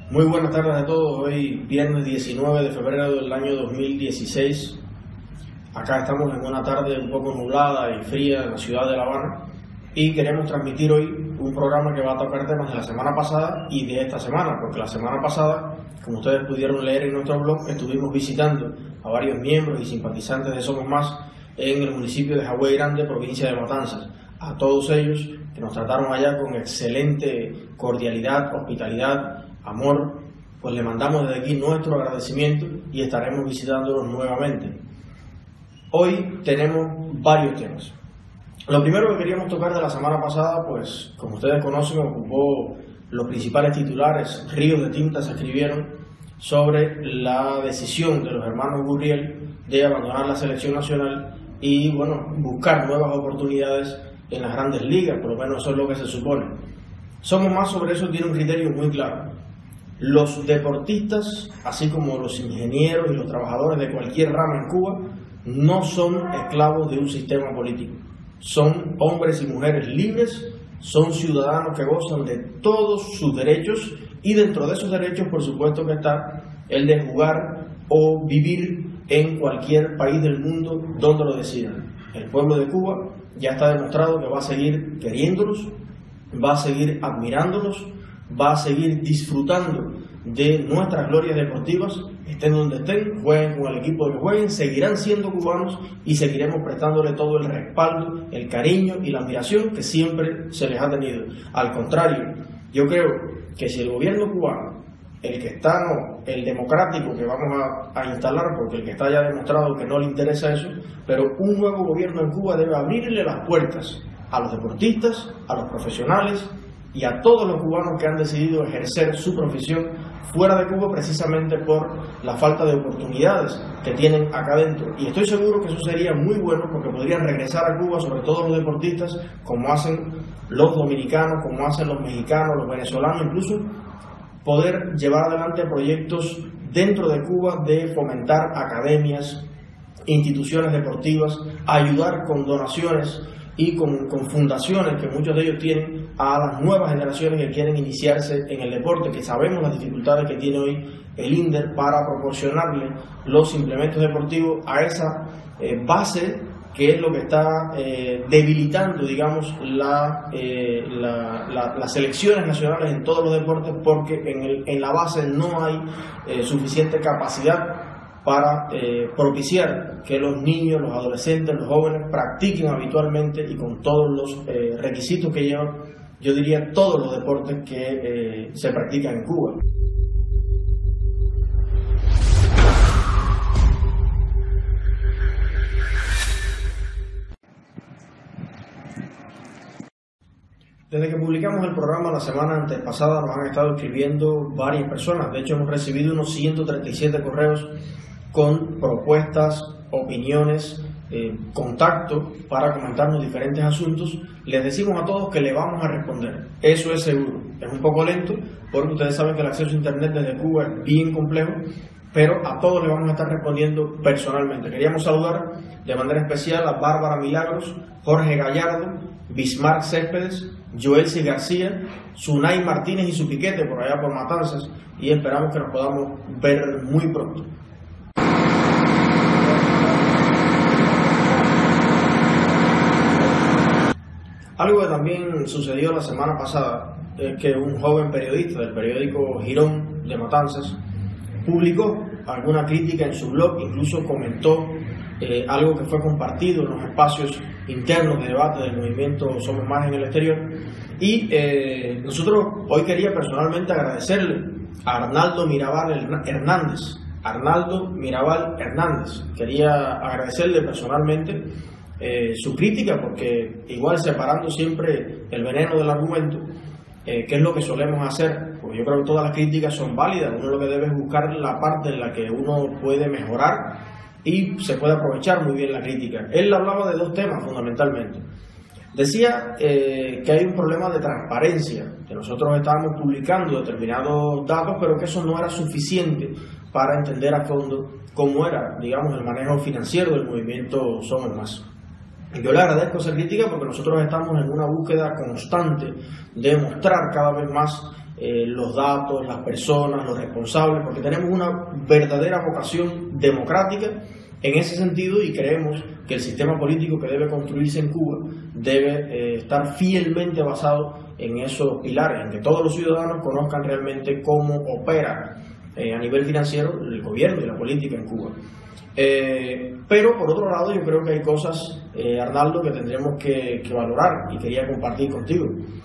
Muy buenas tardes a todos. Hoy viernes 19 de febrero del año 2016. Acá estamos en una tarde un poco nublada y fría en la ciudad de La Habana y queremos transmitir hoy un programa que va a tocar temas de la semana pasada y de esta semana, porque la semana pasada, como ustedes pudieron leer en nuestro blog, estuvimos visitando a varios miembros y simpatizantes de Somos Más en el municipio de Jagüey Grande, provincia de Matanzas. A todos ellos que nos trataron allá con excelente cordialidad, hospitalidad, amor, pues le mandamos desde aquí nuestro agradecimiento y estaremos visitándolos nuevamente. Hoy tenemos varios temas. Lo primero que queríamos tocar de la semana pasada, pues como ustedes conocen, ocupó los principales titulares, ríos de tinta se escribieron sobre la decisión de los hermanos Gurriel de abandonar la selección nacional y bueno, buscar nuevas oportunidades en las grandes ligas, por lo menos eso es lo que se supone. Somos Más sobre eso tiene un criterio muy claro. Los deportistas, así como los ingenieros y los trabajadores de cualquier rama en Cuba, no son esclavos de un sistema político. Son hombres y mujeres libres, son ciudadanos que gozan de todos sus derechos y dentro de esos derechos, por supuesto que está el de jugar o vivir en cualquier país del mundo donde lo decidan. El pueblo de Cuba ya está demostrado que va a seguir queriéndolos, va a seguir admirándolos, va a seguir disfrutando de nuestras glorias deportivas, estén donde estén, jueguen con el equipo que jueguen, seguirán siendo cubanos y seguiremos prestándole todo el respaldo, el cariño y la admiración que siempre se les ha tenido. Al contrario, yo creo que si el gobierno cubano, el que está, no, el democrático que vamos a instalar, porque el que está ya demostrado que no le interesa eso, pero un nuevo gobierno en Cuba debe abrirle las puertas a los deportistas, a los profesionales y a todos los cubanos que han decidido ejercer su profesión fuera de Cuba precisamente por la falta de oportunidades que tienen acá adentro. Y estoy seguro que eso sería muy bueno porque podrían regresar a Cuba, sobre todo los deportistas, como hacen los dominicanos, como hacen los mexicanos, los venezolanos, incluso poder llevar adelante proyectos dentro de Cuba de fomentar academias, instituciones deportivas, ayudar con donaciones y con fundaciones que muchos de ellos tienen a las nuevas generaciones que quieren iniciarse en el deporte, que sabemos las dificultades que tiene hoy el INDER para proporcionarle los implementos deportivos a esa base que es lo que está debilitando, digamos, las selecciones nacionales en todos los deportes, porque en la base no hay suficiente capacidad para propiciar que los niños, los adolescentes, los jóvenes practiquen habitualmente y con todos los requisitos que llevan, yo diría, todos los deportes que se practican en Cuba. Desde que publicamos el programa la semana antepasada nos han estado escribiendo varias personas. De hecho, hemos recibido unos 137 correos con propuestas, opiniones, contacto para comentarnos diferentes asuntos. Les decimos a todos que le vamos a responder, eso es seguro. Es un poco lento porque ustedes saben que el acceso a internet desde Cuba es bien complejo, pero a todos le vamos a estar respondiendo personalmente. Queríamos saludar de manera especial a Bárbara Milagros, Jorge Gallardo, Bismarck Céspedes, Joelsi García, Sunay Martínez y su piquete por allá por Matanzas, y esperamos que nos podamos ver muy pronto. Algo que también sucedió la semana pasada es que un joven periodista del periódico Girón de Matanzas publicó alguna crítica en su blog, incluso comentó algo que fue compartido en los espacios internos de debate del movimiento Somos Más en el exterior. Y nosotros hoy quería personalmente agradecerle a Arnaldo Mirabal Hernández. Quería agradecerle personalmente su crítica, porque igual separando siempre el veneno del argumento, que es lo que solemos hacer, porque yo creo que todas las críticas son válidas. Uno lo que debe es buscar la parte en la que uno puede mejorar y se puede aprovechar muy bien la crítica. Él hablaba de dos temas fundamentalmente. Decía que hay un problema de transparencia, que nosotros estábamos publicando determinados datos, pero que eso no era suficiente para entender a fondo cómo era, digamos, el manejo financiero del movimiento Somos Más. Yo le agradezco esa crítica porque nosotros estamos en una búsqueda constante de mostrar cada vez más los datos, las personas, los responsables, porque tenemos una verdadera vocación democrática en ese sentido y creemos que el sistema político que debe construirse en Cuba debe estar fielmente basado en esos pilares, en que todos los ciudadanos conozcan realmente cómo opera a nivel financiero el gobierno y la política en Cuba. Pero por otro lado yo creo que hay cosas, Arnaldo, que tendremos que valorar y quería compartir contigo.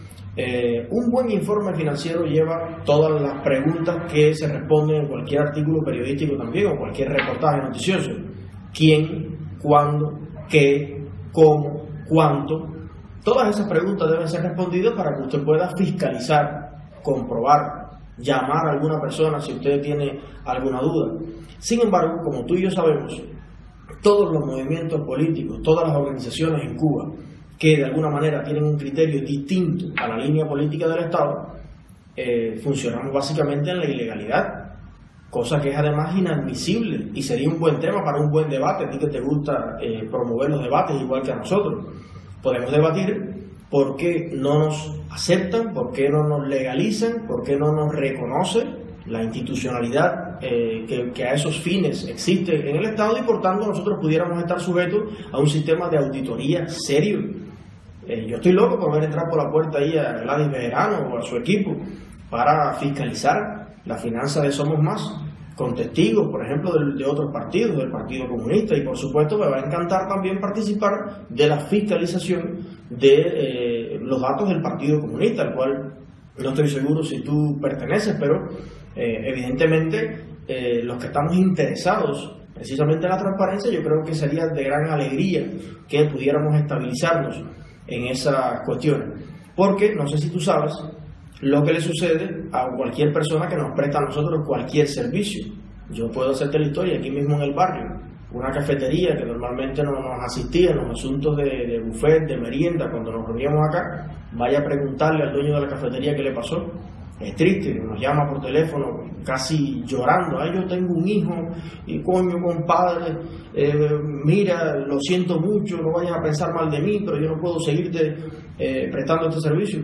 Un buen informe financiero lleva todas las preguntas que se responden en cualquier artículo periodístico también o cualquier reportaje noticioso. ¿Quién? ¿Cuándo? ¿Qué? ¿Cómo? ¿Cuánto? Todas esas preguntas deben ser respondidas para que usted pueda fiscalizar, comprobar, llamar a alguna persona si usted tiene alguna duda. Sin embargo, como tú y yo sabemos, todos los movimientos políticos, todas las organizaciones en Cuba que de alguna manera tienen un criterio distinto a la línea política del Estado, funcionamos básicamente en la ilegalidad, cosa que es además inadmisible y sería un buen tema para un buen debate. A ti que te gusta promover los debates igual que a nosotros, podemos debatir por qué no nos aceptan, por qué no nos legalizan, por qué no nos reconoce la institucionalidad que a esos fines existe en el Estado y por tanto nosotros pudiéramos estar sujetos a un sistema de auditoría serio. Yo estoy loco por ver entrar por la puerta ahí a Gladys Bejerano o a su equipo para fiscalizar la finanza de Somos Más, con testigos, por ejemplo, de otros partidos, del Partido Comunista, y por supuesto me va a encantar también participar de la fiscalización de los datos del Partido Comunista, al cual no estoy seguro si tú perteneces, pero evidentemente los que estamos interesados precisamente en la transparencia, yo creo que sería de gran alegría que pudiéramos estabilizarnos en esas cuestiones, porque no sé si tú sabes lo que le sucede a cualquier persona que nos presta a nosotros cualquier servicio. Yo puedo hacerte la historia aquí mismo en el barrio, una cafetería que normalmente no nos asistía en los asuntos de buffet, de merienda, cuando nos reuníamos acá, vaya a preguntarle al dueño de la cafetería qué le pasó. Es triste, nos llama por teléfono casi llorando: ay, yo tengo un hijo y coño, compadre, mira, lo siento mucho, no vayas a pensar mal de mí, pero yo no puedo seguirte prestando este servicio.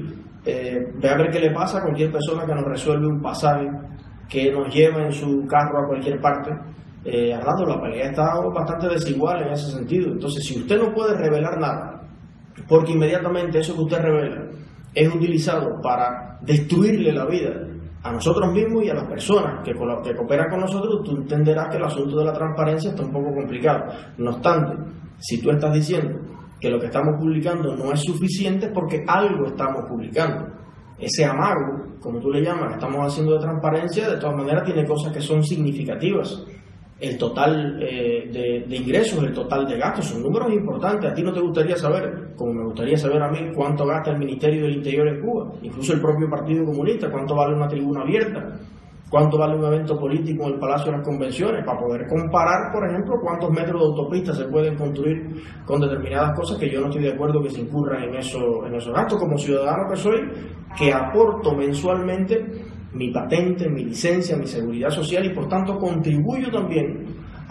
Ve a ver qué le pasa a cualquier persona que nos resuelve un pasaje, que nos lleva en su carro a cualquier parte. Arnaldo, la pelea está bastante desigual en ese sentido. Entonces, si usted no puede revelar nada, porque inmediatamente eso que usted revela es utilizado para destruirle la vida a nosotros mismos y a las personas que cooperan con nosotros, tú entenderás que el asunto de la transparencia está un poco complicado. No obstante, si tú estás diciendo que lo que estamos publicando no es suficiente, porque algo estamos publicando. Ese amago, como tú le llamas, que estamos haciendo de transparencia, de todas maneras tiene cosas que son significativas. El total de ingresos, el total de gastos, son números importantes. A ti no te gustaría saber, como me gustaría saber a mí, cuánto gasta el Ministerio del Interior en Cuba, incluso el propio Partido Comunista, cuánto vale una tribuna abierta, cuánto vale un evento político en el Palacio de las Convenciones, para poder comparar, por ejemplo, cuántos metros de autopista se pueden construir con determinadas cosas, que yo no estoy de acuerdo que se incurran en esos gastos, como ciudadano que soy, que aporto mensualmente mi patente, mi licencia, mi seguridad social, y por tanto contribuyo también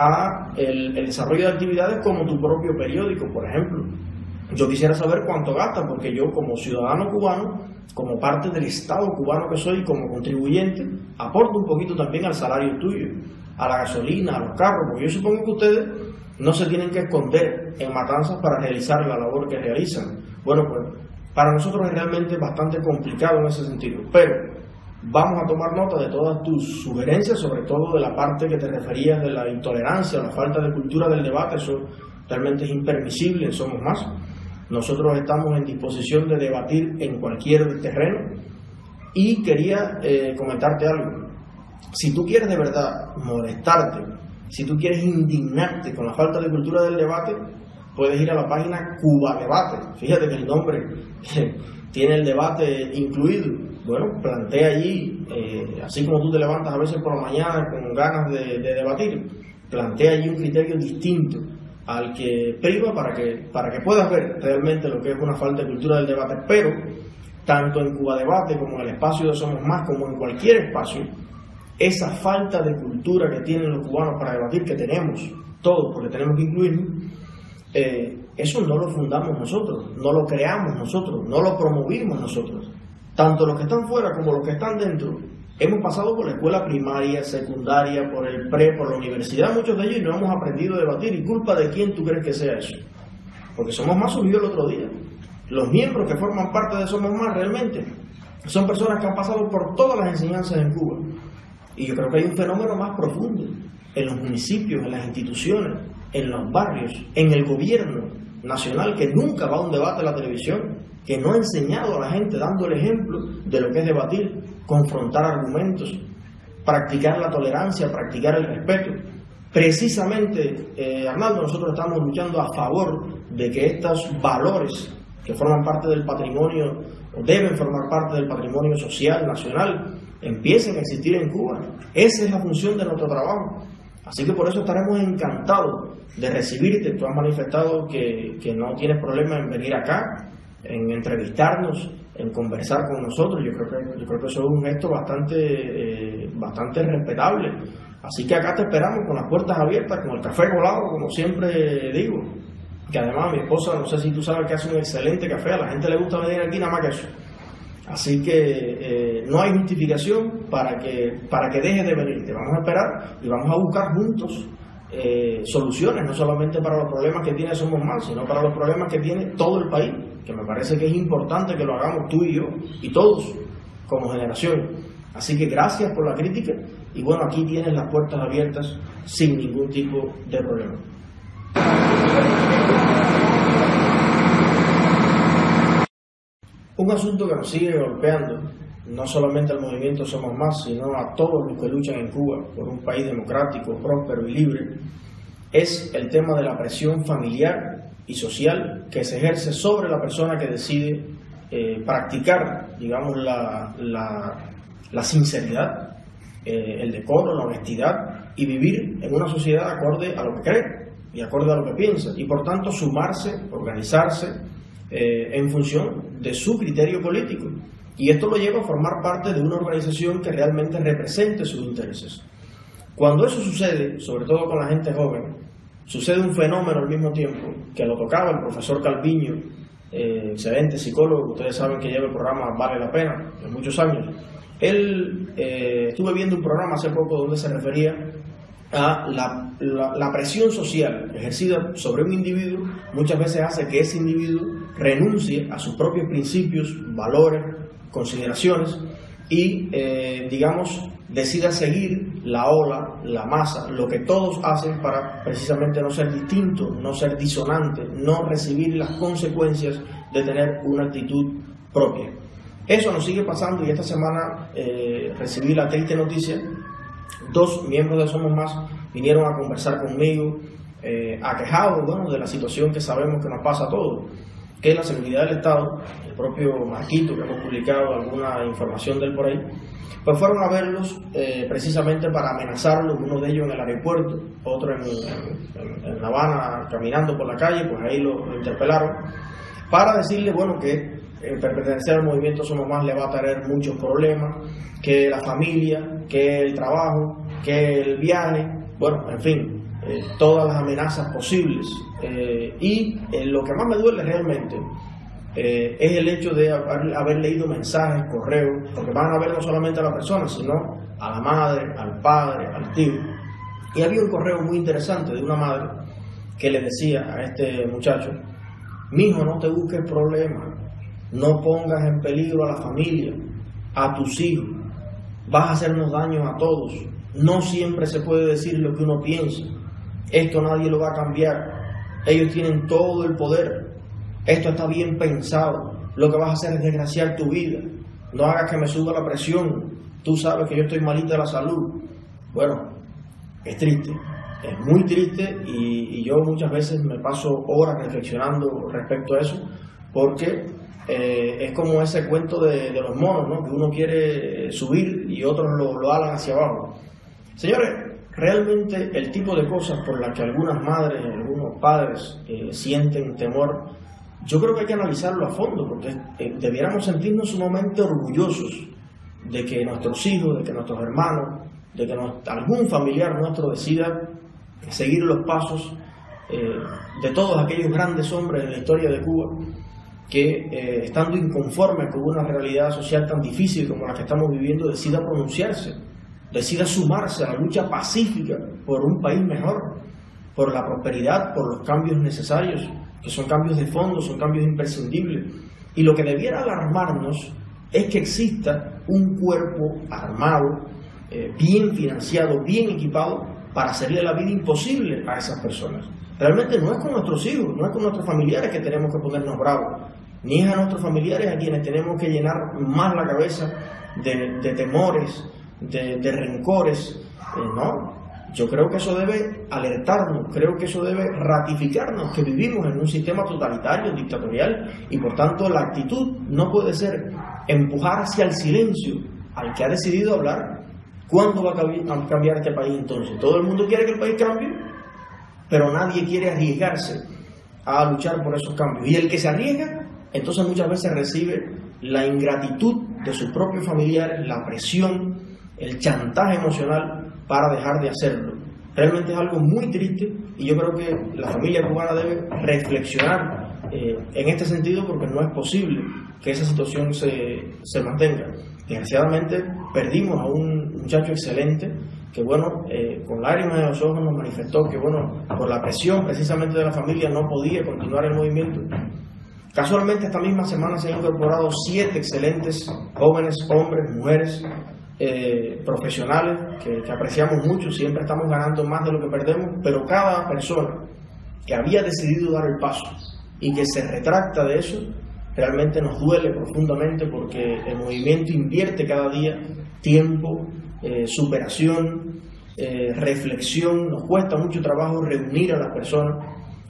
a el desarrollo de actividades como tu propio periódico, por ejemplo. Yo quisiera saber cuánto gasta, porque yo como ciudadano cubano, como parte del Estado cubano que soy, como contribuyente, aporto un poquito también al salario tuyo, a la gasolina, a los carros, porque yo supongo que ustedes no se tienen que esconder en Matanzas para realizar la labor que realizan. Bueno, pues para nosotros es realmente bastante complicado en ese sentido, pero vamos a tomar nota de todas tus sugerencias, sobre todo de la parte que te referías de la intolerancia, la falta de cultura del debate. Eso realmente es impermisible en Somos Más. Nosotros estamos en disposición de debatir en cualquier terreno y quería comentarte algo. Si tú quieres de verdad molestarte, si tú quieres indignarte con la falta de cultura del debate, puedes ir a la página Cuba Debate. Fíjate que el nombre tiene el debate incluido. Bueno, plantea allí, así como tú te levantas a veces por la mañana con ganas de debatir, plantea allí un criterio distinto al que priva para que puedas ver realmente lo que es una falta de cultura del debate. Pero tanto en Cuba Debate como en el espacio de Somos Más, como en cualquier espacio, esa falta de cultura que tienen los cubanos para debatir, que tenemos todos, porque tenemos que incluirnos, eso no lo fundamos nosotros, no lo creamos nosotros, no lo promovimos nosotros. tanto los que están fuera como los que están dentro, hemos pasado por la escuela primaria, secundaria, por el pre, por la universidad, muchos de ellos, y no hemos aprendido a debatir. ¿Y culpa de quién tú crees que sea eso? Porque Somos Más surgió el otro día. Los miembros que forman parte de Somos Más realmente son personas que han pasado por todas las enseñanzas en Cuba. Y yo creo que hay un fenómeno más profundo en los municipios, en las instituciones, en los barrios, en el gobierno nacional, que nunca va a un debate a la televisión, que no ha enseñado a la gente, dando el ejemplo de lo que es debatir, confrontar argumentos, practicar la tolerancia, practicar el respeto. Precisamente, Arnaldo, nosotros estamos luchando a favor de que estos valores que forman parte del patrimonio, o deben formar parte del patrimonio social, nacional, empiecen a existir en Cuba. Esa es la función de nuestro trabajo. Así que por eso estaremos encantados de recibirte. Tú has manifestado que no tienes problema en venir acá, en entrevistarnos, en conversar con nosotros. Yo creo que eso es un gesto bastante respetable. Así que acá te esperamos con las puertas abiertas, con el café colado, como siempre digo. Que además mi esposa, no sé si tú sabes que hace un excelente café, a la gente le gusta venir aquí nada más que eso. Así que no hay justificación para que dejes de venir. Te vamos a esperar y vamos a buscar juntos soluciones, no solamente para los problemas que tiene Somos Más, sino para los problemas que tiene todo el país, que me parece que es importante que lo hagamos tú y yo, y todos, como generación. Así que gracias por la crítica, y bueno, aquí tienes las puertas abiertas sin ningún tipo de problema. Un asunto que nos sigue golpeando, no solamente al movimiento Somos Más, sino a todos los que luchan en Cuba por un país democrático, próspero y libre, es el tema de la presión familiar y social que se ejerce sobre la persona que decide practicar, digamos, la sinceridad, el decoro, la honestidad, y vivir en una sociedad acorde a lo que cree y acorde a lo que piensa, y por tanto sumarse, organizarse en función de su criterio político. Y esto lo lleva a formar parte de una organización que realmente represente sus intereses. Cuando eso sucede, sobre todo con la gente joven, sucede un fenómeno al mismo tiempo, que lo tocaba el profesor Calviño, excelente psicólogo, ustedes saben que lleva el programa Vale la Pena, de muchos años. Él, estuve viendo un programa hace poco donde se refería a la presión social ejercida sobre un individuo, muchas veces hace que ese individuo renuncie a sus propios principios, valores, consideraciones y, digamos, decida seguir la ola, la masa, lo que todos hacen para precisamente no ser distinto, no ser disonante, no recibir las consecuencias de tener una actitud propia. Eso nos sigue pasando, y esta semana recibí la triste noticia. 2 miembros de Somos Más vinieron a conversar conmigo, aquejados, bueno, de la situación que sabemos que nos pasa a todos, que es la seguridad del Estado. El propio Marquito, que hemos publicado alguna información de él por ahí, pues fueron a verlos precisamente para amenazarlos, uno de ellos en el aeropuerto, otro en La Habana caminando por la calle, pues ahí lo interpelaron, para decirle, bueno, que pertenecer al movimiento Somos Más le va a traer muchos problemas, que la familia, que el trabajo, que el viaje, bueno, en fin, todas las amenazas posibles. Y lo que más me duele realmente es el hecho de haber leído mensajes, correos, porque van a ver no solamente a la persona, sino a la madre, al padre, al tío. Y había un correo muy interesante de una madre que le decía a este muchacho: mijo, no te busques problemas, no pongas en peligro a la familia, a tus hijos, vas a hacernos daño a todos, no siempre se puede decir lo que uno piensa, esto nadie lo va a cambiar, ellos tienen todo el poder, esto está bien pensado, lo que vas a hacer es desgraciar tu vida, no hagas que me suba la presión, tú sabes que yo estoy malita de la salud. Bueno, es triste, es muy triste, y yo muchas veces me paso horas reflexionando respecto a eso, porque es como ese cuento de los monos, ¿no? Que uno quiere subir y otros lo alan hacia abajo. Señores, realmente el tipo de cosas por las que algunas madres, algunos padres sienten temor, yo creo que hay que analizarlo a fondo, porque debiéramos sentirnos sumamente orgullosos de que nuestros hijos, de que nuestros hermanos, de que algún familiar nuestro decida seguir los pasos de todos aquellos grandes hombres de la historia de Cuba, que estando inconforme con una realidad social tan difícil como la que estamos viviendo, decida pronunciarse, decida sumarse a la lucha pacífica por un país mejor, por la prosperidad, por los cambios necesarios, que son cambios de fondo, son cambios imprescindibles. Y lo que debiera alarmarnos es que exista un cuerpo armado, bien financiado, bien equipado, para hacerle la vida imposible a esas personas. Realmente no es con nuestros hijos, no es con nuestros familiares que tenemos que ponernos bravos, ni es a nuestros familiares a quienes tenemos que llenar más la cabeza de temores, de rencores, no. Yo creo que eso debe alertarnos, creo que eso debe ratificarnos que vivimos en un sistema totalitario, dictatorial, y por tanto la actitud no puede ser empujar hacia el silencio al que ha decidido hablar. ¿Cuándo va a cambiar este país entonces? Todo el mundo quiere que el país cambie, pero nadie quiere arriesgarse a luchar por esos cambios. Y el que se arriesga, entonces muchas veces recibe la ingratitud de sus propios familiares, la presión, el chantaje emocional para dejar de hacerlo. Realmente es algo muy triste y yo creo que la familia cubana debe reflexionar en este sentido, porque no es posible que esa situación se mantenga. Desgraciadamente perdimos a un muchacho excelente que, bueno, con lágrimas en los ojos nos manifestó que, bueno, por la presión precisamente de la familia no podía continuar el movimiento. Casualmente esta misma semana se han incorporado 7 excelentes jóvenes, hombres, mujeres, profesionales que apreciamos mucho. Siempre estamos ganando más de lo que perdemos, pero cada persona que había decidido dar el paso y que se retracta de eso, realmente nos duele profundamente, porque el movimiento invierte cada día tiempo, superación, reflexión. Nos cuesta mucho trabajo reunir a las personas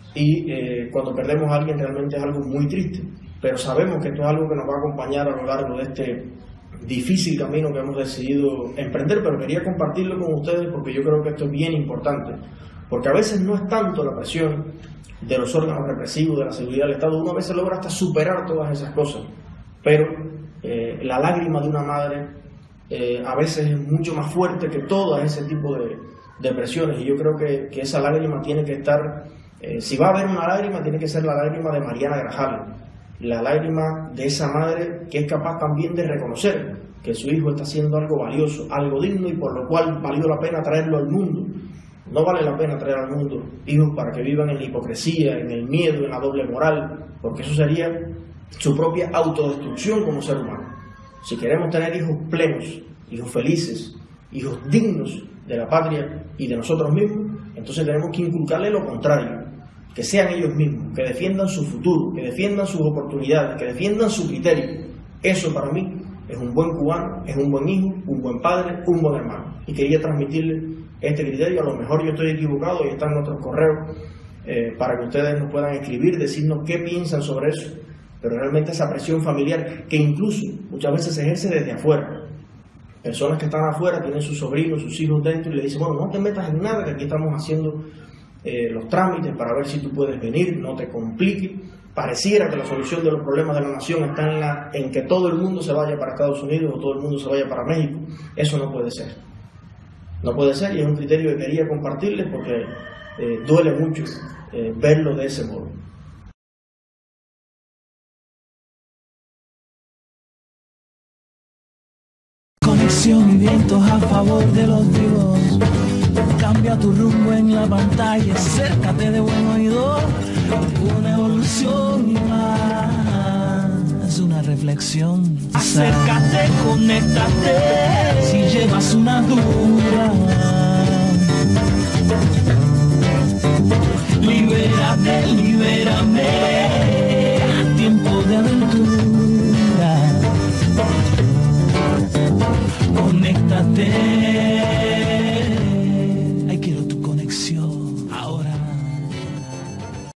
y cuando perdemos a alguien realmente es algo muy triste, pero sabemos que esto es algo que nos va a acompañar a lo largo de este difícil camino que hemos decidido emprender. Pero quería compartirlo con ustedes porque yo creo que esto es bien importante, porque a veces no es tanto la presión de los órganos represivos, de la seguridad del Estado. Uno a veces logra hasta superar todas esas cosas, pero la lágrima de una madre a veces es mucho más fuerte que todo ese tipo de presiones, y yo creo que esa lágrima tiene que estar, si va a haber una lágrima, tiene que ser la lágrima de Mariana Grajales, la lágrima de esa madre que es capaz también de reconocer que su hijo está haciendo algo valioso, algo digno, y por lo cual valió la pena traerlo al mundo. No vale la pena traer al mundo hijos para que vivan en la hipocresía, en el miedo, en la doble moral, porque eso sería su propia autodestrucción como ser humano. Si queremos tener hijos plenos, hijos felices, hijos dignos de la patria y de nosotros mismos, entonces tenemos que inculcarle lo contrario, que sean ellos mismos, que defiendan su futuro, que defiendan sus oportunidades, que defiendan su criterio. Eso para mí es un buen cubano, es un buen hijo, un buen padre, un buen hermano. Y quería transmitirle este criterio. A lo mejor yo estoy equivocado y están nuestros correos para que ustedes nos puedan escribir, decirnos qué piensan sobre eso. Pero realmente esa presión familiar, que incluso muchas veces se ejerce desde afuera. Personas que están afuera tienen sus sobrinos, sus hijos dentro, y le dicen, bueno, no te metas en nada, que aquí estamos haciendo los trámites para ver si tú puedes venir, no te compliques. Pareciera que la solución de los problemas de la nación está en que todo el mundo se vaya para Estados Unidos o todo el mundo se vaya para México. Eso no puede ser. No puede ser, y es un criterio que quería compartirles porque duele mucho verlo de ese modo. Conexión y vientos a favor de los vivos. Cambia tu rumbo en la pantalla, acércate de buen oído. Una evolución y más, una reflexión. Acércate, conéctate, si llevas una duda. Libérate, libérame, tiempo de aventura. Conéctate.